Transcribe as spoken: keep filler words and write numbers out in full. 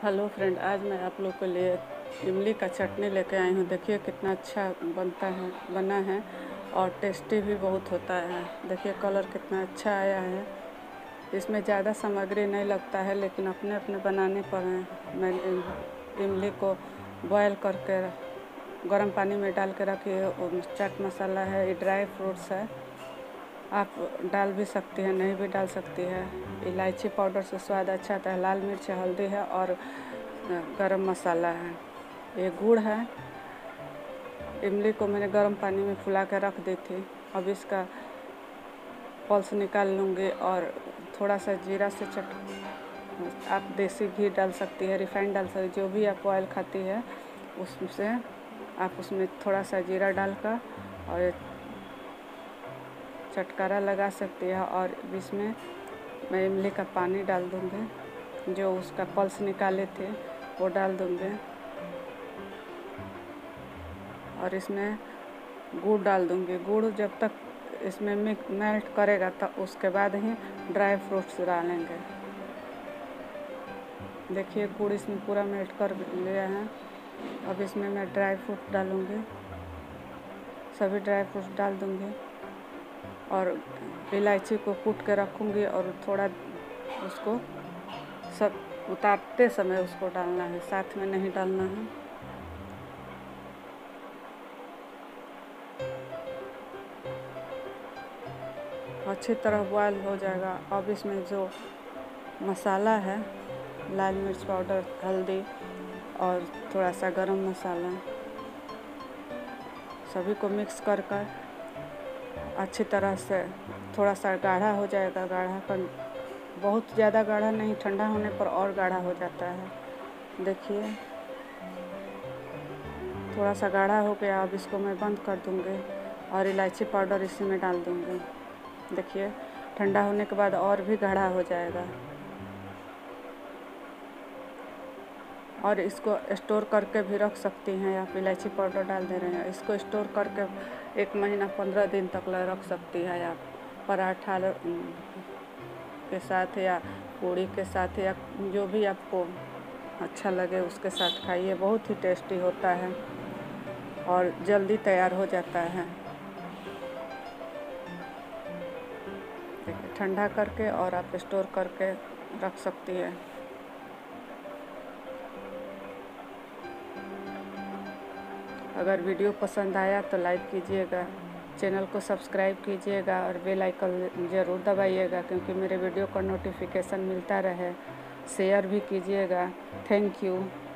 Hello friend, आज मैं आप लोग के लिए इमली का चटनी लेके आई हूँ। देखिए कितना अच्छा बनता है बना है और टेस्टी भी बहुत होता है। देखिए कलर कितना अच्छा आया है। इसमें ज़्यादा सामग्री नहीं लगता है, लेकिन अपने अपने बनाने पर है। मैंने इमली को बॉयल करके गर्म पानी में डाल के रखी है। चाट मसाला है, ये ड्राई फ्रूट्स है, आप डाल भी सकती हैं, नहीं भी डाल सकती है। इलायची पाउडर से स्वाद अच्छा आता है। लाल मिर्च, हल्दी है और गरम मसाला है। ये गुड़ है। इमली को मैंने गर्म पानी में फुला कर रख दी थी। अब इसका पल्स निकाल लूँगी और थोड़ा सा जीरा से चट आप देसी घी डाल सकती है, रिफाइंड डाल सकती है, जो भी आप ऑयल खाती है उससे आप उसमें थोड़ा सा जीरा डालकर और चटकारा लगा सकती है। और इसमें मैं इमली का पानी डाल दूँगी, जो उसका पल्स निकाले थे वो डाल दूँगी और इसमें गुड़ डाल दूँगी। गुड़ जब तक इसमें मिक्स मेल्ट करेगा तब उसके बाद ही ड्राई फ्रूट्स डालेंगे। देखिए गुड़ इसमें पूरा मेल्ट कर लिया है। अब इसमें मैं ड्राई फ्रूट डालूँगी, सभी ड्राई फ्रूट्स डाल दूँगी और इलायची को कूट के रखूँगी और थोड़ा उसको सब उतारते समय उसको डालना है, साथ में नहीं डालना है। अच्छी तरह बॉयल हो जाएगा। अब इसमें जो मसाला है, लाल मिर्च पाउडर, हल्दी और थोड़ा सा गरम मसाला, सभी को मिक्स कर कर अच्छी तरह से थोड़ा सा गाढ़ा हो जाएगा। गाढ़ा कर बहुत ज़्यादा गाढ़ा नहीं, ठंडा होने पर और गाढ़ा हो जाता है। देखिए थोड़ा सा गाढ़ा हो गया। अब इसको मैं बंद कर दूँगी और इलायची पाउडर इसी में डाल दूँगी। देखिए ठंडा होने के बाद और भी गाढ़ा हो जाएगा और इसको स्टोर करके भी रख सकती हैं। आप इलायची पाउडर डाल दे रहे हैं, इसको स्टोर करके एक महीना पंद्रह दिन तक रख सकती है। आप पराठा के साथ या पूड़ी के साथ या जो भी आपको अच्छा लगे उसके साथ खाइए। बहुत ही टेस्टी होता है और जल्दी तैयार हो जाता है। देखिए ठंडा करके और आप स्टोर करके रख सकती है। अगर वीडियो पसंद आया तो लाइक कीजिएगा, चैनल को सब्सक्राइब कीजिएगा और बेल आइकन ज़रूर दबाइएगा, क्योंकि मेरे वीडियो का नोटिफिकेशन मिलता रहे। शेयर भी कीजिएगा। Thank you.